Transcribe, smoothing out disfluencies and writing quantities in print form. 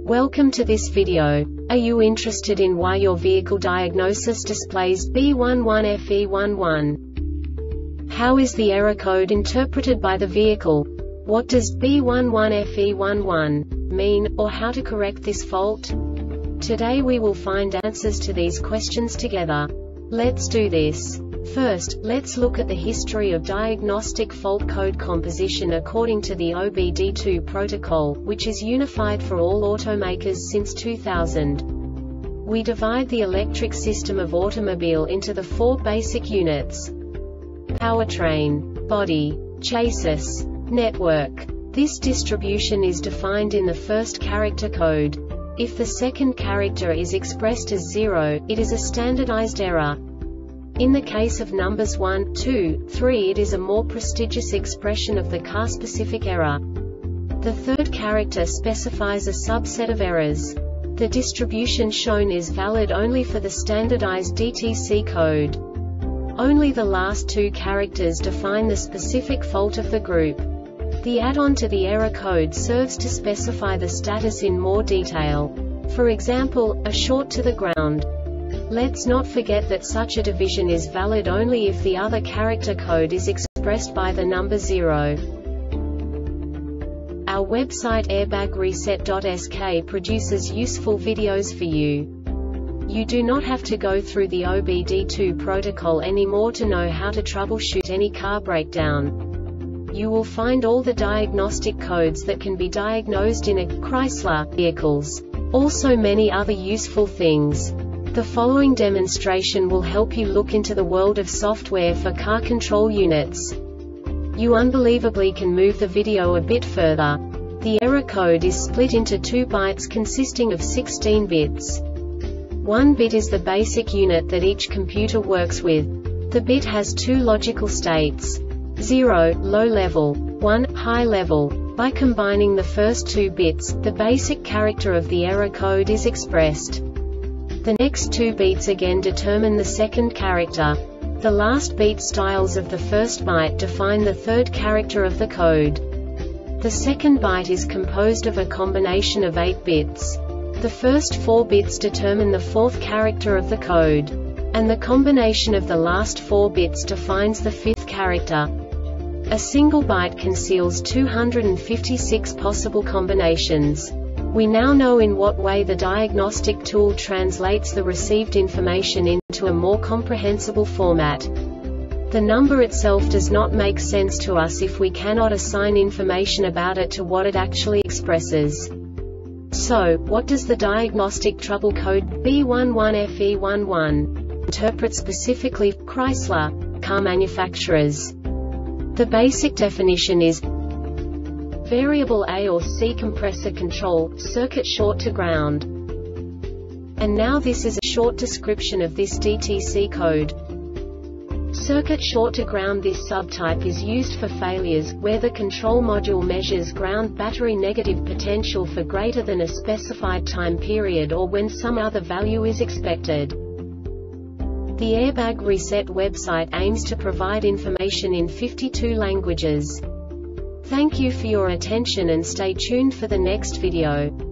Welcome to this video. Are you interested in why your vehicle diagnosis displays B11FE11? How is the error code interpreted by the vehicle? What does B11FE11 mean, or how to correct this fault? Today we will find answers to these questions together. Let's do this. First, let's look at the history of diagnostic fault code composition according to the OBD2 protocol, which is unified for all automakers since 2000. We divide the electric system of automobile into the four basic units: powertrain, body, chassis, network. This distribution is defined in the first character code. If the second character is expressed as 0, it is a standardized error. In the case of numbers 1, 2, 3, it is a more prestigious expression of the car-specific error. The third character specifies a subset of errors. The distribution shown is valid only for the standardized DTC code. Only the last two characters define the specific fault of the group. The add-on to the error code serves to specify the status in more detail. For example, a short to the ground. Let's not forget that such a division is valid only if the other character code is expressed by the number 0. Our website airbagreset.sk produces useful videos for you. You do not have to go through the OBD2 protocol anymore to know how to troubleshoot any car breakdown. You will find all the diagnostic codes that can be diagnosed in a Chrysler vehicles. Also many other useful things. The following demonstration will help you look into the world of software for car control units. You unbelievably can move the video a bit further. The error code is split into 2 bytes consisting of 16 bits. 1 bit is the basic unit that each computer works with. The bit has 2 logical states: 0, low level, 1, high level. By combining the first 2 bits, the basic character of the error code is expressed. The next 2 beats again determine the second character. The last beat styles of the first byte define the third character of the code. The second byte is composed of a combination of 8 bits. The first 4 bits determine the fourth character of the code. And the combination of the last 4 bits defines the fifth character. A single byte conceals 256 possible combinations. We now know in what way the diagnostic tool translates the received information into a more comprehensible format. The number itself does not make sense to us if we cannot assign information about it to what it actually expresses. So, what does the diagnostic trouble code B11FE11 interpret specifically for Chrysler car manufacturers? The basic definition is variable A or C compressor control, circuit short to ground. And now this is a short description of this DTC code. Circuit short to ground. This subtype is used for failures, where the control module measures ground battery negative potential for greater than a specified time period or when some other value is expected. The Airbag Reset website aims to provide information in 52 languages. Thank you for your attention and stay tuned for the next video.